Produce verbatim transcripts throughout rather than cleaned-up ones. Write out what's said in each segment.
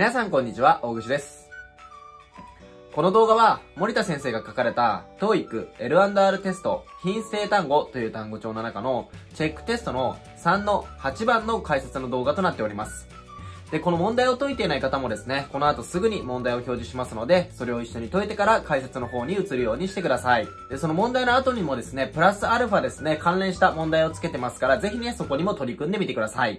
皆さんこんにちは、大串です。この動画は森田先生が書かれた トーイック エルアンドアール テスト品性単語という単語帳の中のチェックテストのさんのはちばんの解説の動画となっております。で、この問題を解いていない方もですね、この後すぐに問題を表示しますので、それを一緒に解いてから解説の方に移るようにしてください。で、その問題の後にもですね、プラスアルファですね、関連した問題をつけてますから、ぜひね、そこにも取り組んでみてください。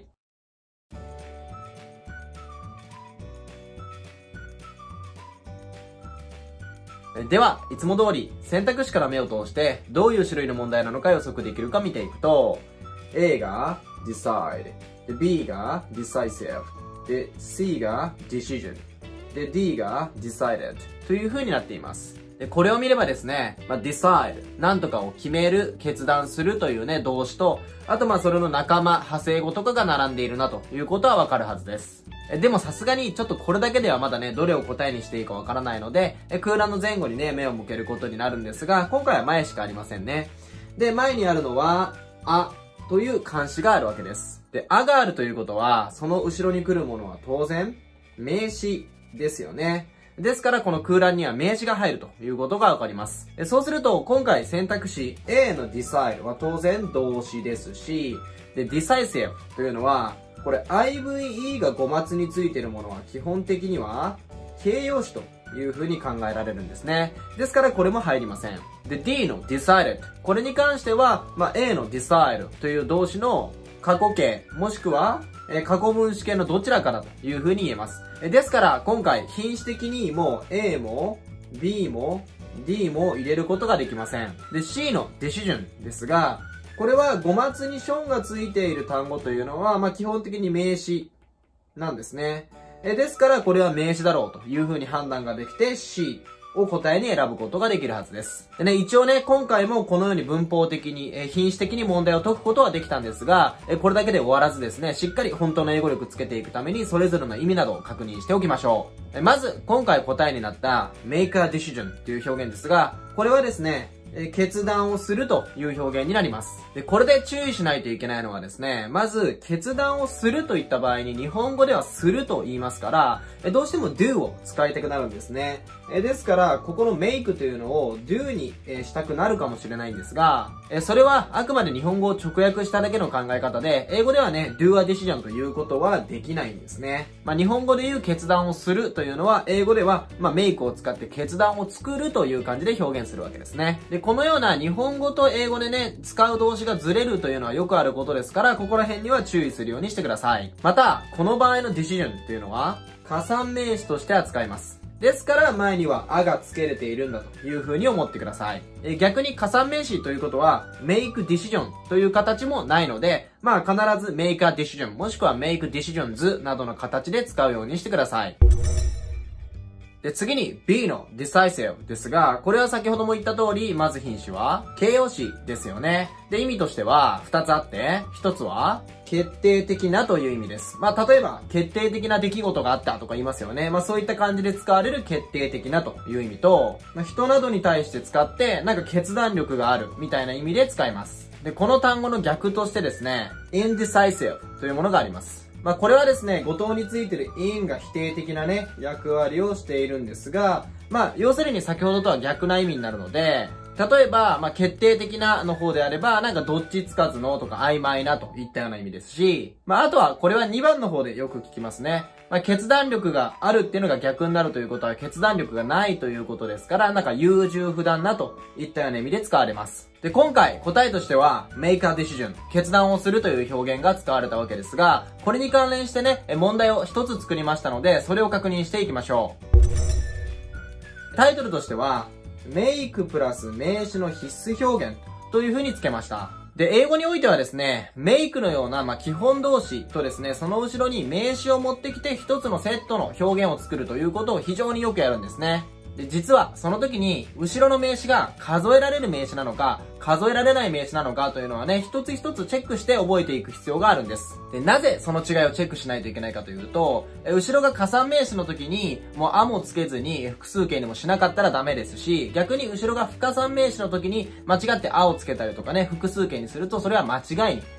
では、いつも通り選択肢から目を通してどういう種類の問題なのか予測できるか見ていくと、A が decide、で B が decisive、で C が decision、で D が decided という風になっています。で、これを見ればですね、まあ、decide、なんとかを決める、決断するというね、動詞と、あとまあそれの仲間、派生語とかが並んでいるなということはわかるはずです。でもさすがにちょっとこれだけではまだね、どれを答えにしていいかわからないので、空欄の前後にね、目を向けることになるんですが、今回は前しかありませんね。で、前にあるのは、あという漢詞があるわけです。で、あがあるということは、その後ろに来るものは当然、名詞ですよね。ですから、この空欄には名詞が入るということがわかります。そうすると、今回選択肢 A の decide は当然動詞ですし、で、decisive というのは、これ アイブイイー が語末についているものは基本的には形容詞という風に考えられるんですね。ですからこれも入りません。で、D の decided。これに関しては、まあ、A の decide という動詞の過去形、もしくは、えー、過去分詞形のどちらかだという風に言えます。えですから今回品詞的にも A も B も D も入れることができません。で、C の decision ですが、これは語末にションがついている単語というのは、まあ、基本的に名詞なんですね。えですからこれは名詞だろうというふうに判断ができて C を答えに選ぶことができるはずです。でね、一応ね、今回もこのように文法的に、え品詞的に問題を解くことはできたんですが、えこれだけで終わらずですね、しっかり本当の英語力つけていくためにそれぞれの意味などを確認しておきましょう。えまず、今回答えになった make a decision という表現ですが、これはですね、決断をするという表現になります。で、これで注意しないといけないのはですね、まず、決断をするといった場合に日本語ではすると言いますから、どうしても do を使いたくなるんですね。ですから、ここの make というのを do にしたくなるかもしれないんですが、それはあくまで日本語を直訳しただけの考え方で、英語ではね、do a decision ということはできないんですね。まあ、日本語で言う決断をするというのは、英語では、まあ、make を使って決断を作るという感じで表現するわけですね。で、このような日本語と英語でね、使う動詞がずれるというのはよくあることですから、ここら辺には注意するようにしてください。また、この場合の decision っていうのは、加算名詞として扱います。ですから前にはあがつけれているんだという風に思ってください。え逆に加算名詞ということは make decision という形もないので、まあ必ず make a decision もしくは make decisions などの形で使うようにしてください。で、次に B の decisive ですが、これは先ほども言った通り、まず品詞は形容詞ですよね。で、意味としてはふたつあって、ひとつは決定的なという意味です。まあ、例えば、決定的な出来事があったとか言いますよね。まあ、そういった感じで使われる決定的なという意味と、まあ、人などに対して使って、なんか決断力があるみたいな意味で使います。で、この単語の逆としてですね、indecisive というものがあります。まあ、これはですね、語頭についてる in が否定的なね、役割をしているんですが、まあ、要するに先ほどとは逆な意味になるので、例えば、まあ、決定的なの方であれば、なんかどっちつかずのとか曖昧なといったような意味ですし、まあ、あとはこれはにばんの方でよく聞きますね。まあ、決断力があるっていうのが逆になるということは決断力がないということですから、なんか優柔不断なといったような意味で使われます。で、今回答えとしては make a decision 決断をするという表現が使われたわけですが、これに関連してね、問題を一つ作りましたので、それを確認していきましょう。タイトルとしてはmake プラス名詞の必須表現という風につけました。で、英語においてはですね、make のような、まあ、基本動詞とですね、その後ろに名詞を持ってきて一つのセットの表現を作るということを非常によくやるんですね。で、実はその時に後ろの名詞が数えられる名詞なのか数えられない名詞なのかというのはね、一つ一つチェックして覚えていく必要があるんです。で、なぜその違いをチェックしないといけないかというと、後ろが加算名詞の時にもうあもつけずに複数形にもしなかったらダメですし、逆に後ろが不加算名詞の時に間違ってあをつけたりとかね、複数形にするとそれは間違いに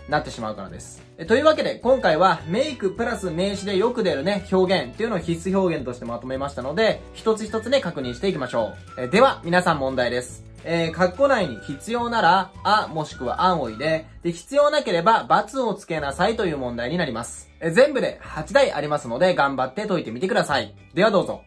なってしまうからです。えというわけで、今回は make プラス名詞でよく出るね、表現っていうのを必須表現としてまとめましたので、一つ一つね、確認していきましょう。えでは、皆さん問題です。えー、括弧内に必要なら、あ、もしくは案を入れ、で、必要なければ、×をつけなさいという問題になります。えー、全部ではちだいありますので、頑張って解いてみてください。ではどうぞ。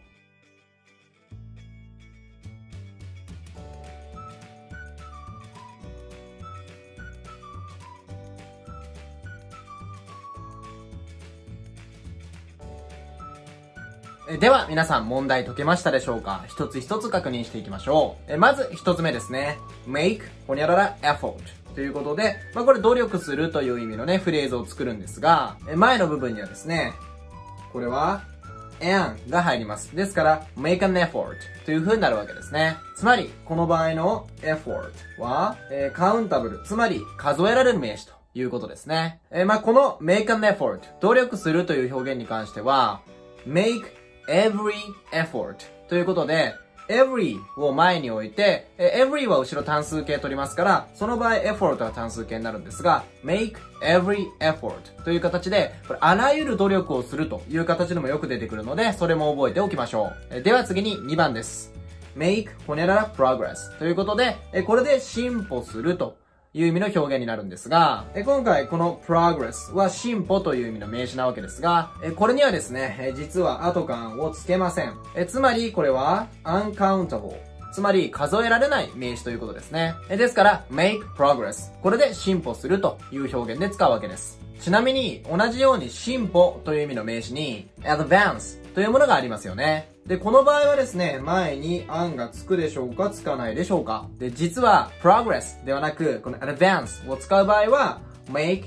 では、皆さん問題解けましたでしょうか？一つ一つ確認していきましょう。えまず一つ目ですね。make ほにゃらら effort ということで、まあ、これ努力するという意味のね、フレーズを作るんですが、え前の部分にはですね、これは an が入ります。ですから、make an effort という風になるわけですね。つまり、この場合の effort は、えー、カウンタブル、つまり数えられる名詞ということですね。えー、まあ、この make an effort、努力するという表現に関しては、make every effort ということで、every を前に置いて、every は後ろ単数形取りますから、その場合 effort は単数形になるんですが、make every effort という形で、これあらゆる努力をするという形でもよく出てくるので、それも覚えておきましょう。では次ににばんです。make ほにゃらら progress ということで、これで進歩するという意味の表現になるんですが、今回この progress は進歩という意味の名詞なわけですが、これにはですね、実は後感をつけません。つまりこれは uncountable。つまり数えられない名詞ということですね。ですから make progress。これで進歩するという表現で使うわけです。ちなみに同じように進歩という意味の名詞に advance というものがありますよね。で、この場合はですね、前に an がつくでしょうか、つかないでしょうか。で、実は progress ではなく、この advance を使う場合は make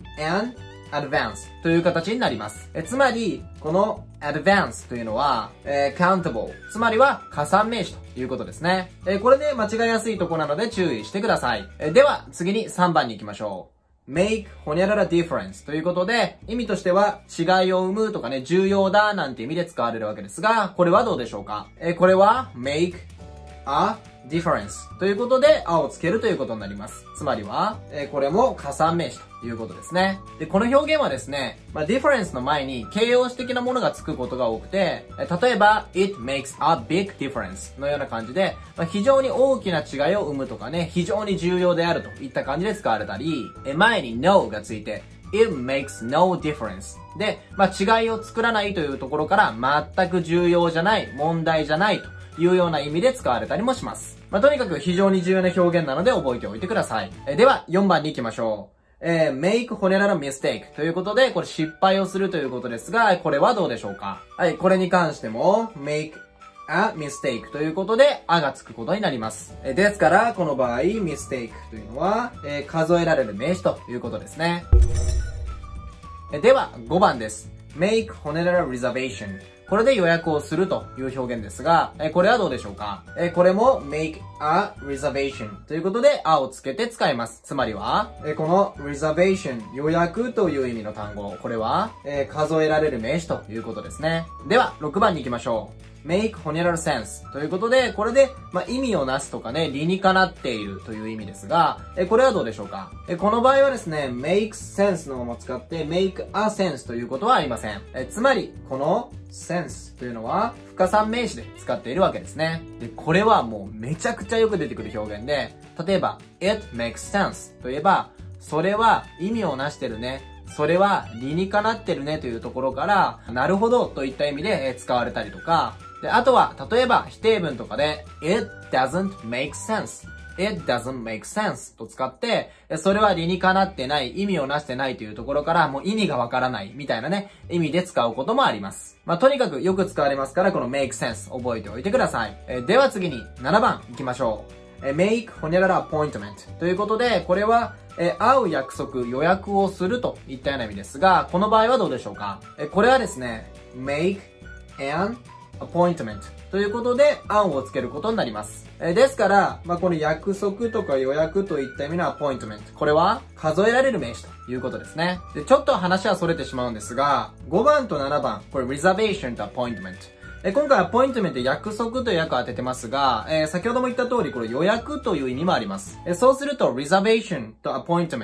an advance という形になります。えつまり、この advance というのは、えー、countable。つまりは加算名詞ということですね。えー、これで間違いやすいところなので注意してください。えー、では、次にさんばんに行きましょう。make ほにゃらら difference ということで、意味としては違いを生むとかね、重要だなんて意味で使われるわけですが、これはどうでしょうか？えー、これは make a difference ということで、あをつけるということになります。つまりは、えー、これも加算名詞ということですね。で、この表現はですね、まあ、difference の前に形容詞的なものがつくことが多くて、えー、例えば、it makes a big difference のような感じで、まあ、非常に大きな違いを生むとかね、非常に重要であるといった感じで使われたり、えー、前に no がついて、it makes no difference で、まあ、違いを作らないというところから全く重要じゃない、問題じゃないというような意味で使われたりもします。まあ、とにかく非常に重要な表現なので覚えておいてください。えでは、よんばんに行きましょう。えー、make ほにゃらら mistake ということで、これ失敗をするということですが、これはどうでしょうか？はい、これに関しても、make a mistake ということで、あがつくことになります。えですから、この場合、mistake というのは、えー、数えられる名詞ということですね。えでは、ごばんです。make ほにゃらら reservation。これで予約をするという表現ですが、えこれはどうでしょうか？えこれも make a reservation ということで、あをつけて使います。つまりは、えこの reservation 予約という意味の単語、これは、え数えられる名詞ということですね。では、ろくばんに行きましょう。make ほにゃらら sense ということで、これで、まあ、意味をなすとかね、理にかなっているという意味ですが、え、これはどうでしょうか？え、この場合はですね、make sense のまま使って make a sense ということはありません。え、つまり、この sense というのは、不可算名詞で使っているわけですね。で、これはもうめちゃくちゃよく出てくる表現で、例えば、it makes sense といえば、それは意味をなしてるね。それは理にかなってるねというところから、なるほどといった意味で使われたりとか、で、あとは、例えば、否定文とかで、it doesn't make sense。it doesn't make sense と使って、それは理にかなってない、意味をなしてないというところから、もう意味がわからない、みたいなね、意味で使うこともあります。まあ、とにかくよく使われますから、この make sense 覚えておいてください。えでは次に、ななばん行きましょう。え make ほにゃらら appointment ということで、これは、え会う約束、予約をするといったような意味ですが、この場合はどうでしょうか？えこれはですね、make an appointment ということで、案をつけることになります。えですから、まあ、この約束とか予約といった意味の appointment。これは数えられる名詞ということですね。で、ちょっと話は逸れてしまうんですが、ごばんとななばん、これ reservation と appointment。え今回アポイントメント約束という訳を当ててますが、えー、先ほども言った通りこれ予約という意味もあります。えそうすると reservation と appointment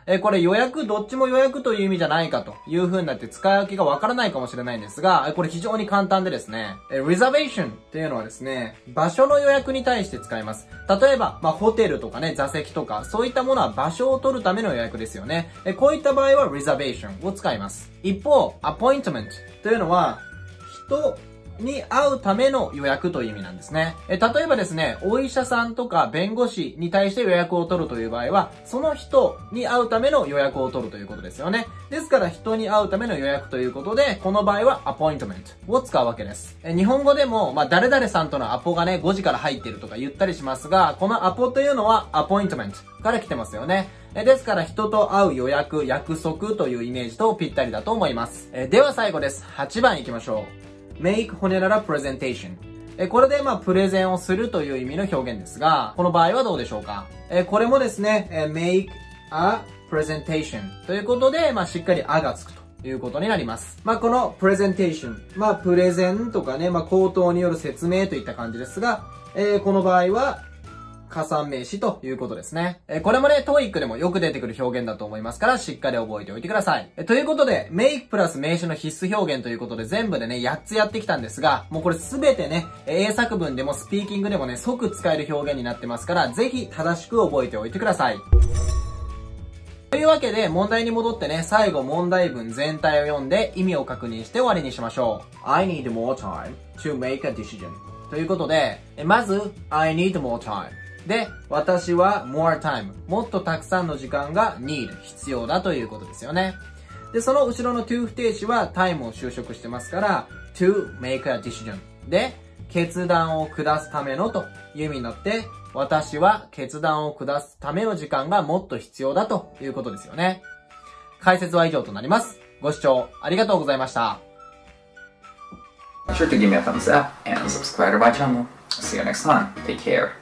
えー、これ予約、どっちも予約という意味じゃないかという風になって使い分けがわからないかもしれないんですが、これ非常に簡単でですね、えー、reservation っていうのはですね、場所の予約に対して使います。例えば、まあ、ホテルとかね、座席とか、そういったものは場所を取るための予約ですよね。えー、こういった場合は reservation を使います。一方、appointment というのは、人、に会うための予約という意味なんですね。え、例えばですね、お医者さんとか弁護士に対して予約を取るという場合は、その人に会うための予約を取るということですよね。ですから人に会うための予約ということで、この場合はアポイントメントを使うわけです。え、日本語でも、まあ、誰々さんとのアポがね、ごじから入ってるとか言ったりしますが、このアポというのはアポイントメントから来てますよね。えですから人と会う予約、約束というイメージとぴったりだと思います。えでは最後です。はちばん行きましょう。make ほにゃらら presentation。え、これでまあ、プレゼンをするという意味の表現ですが、この場合はどうでしょうか。え、これもですね、え make a presentation ということで、まあ、しっかり a がつくということになります。まあ、この presentation、まあ、プレゼンとかね、まあ、口頭による説明といった感じですが、えー、この場合は、加算名詞ということですね。えー、これもね、トーイック でもよく出てくる表現だと思いますから、しっかり覚えておいてください。えー、ということで、make プラス名詞の必須表現ということで全部でね、やっつやってきたんですが、もうこれすべてね、英作文でもスピーキングでもね、即使える表現になってますから、ぜひ正しく覚えておいてください。というわけで、問題に戻ってね、最後問題文全体を読んで意味を確認して終わりにしましょう。I need more time to make a decision. ということで、まず、I need more time。で、私は more time。もっとたくさんの時間が need。必要だということですよね。で、その後ろの to 不定詞は time を修飾してますから、to make a decision。で、決断を下すためのという意味になって、私は決断を下すための時間がもっと必要だということですよね。解説は以上となります。ご視聴ありがとうございました。 Be sure to give me a thumbs up and subscribe to my channel. See you next time. Take care.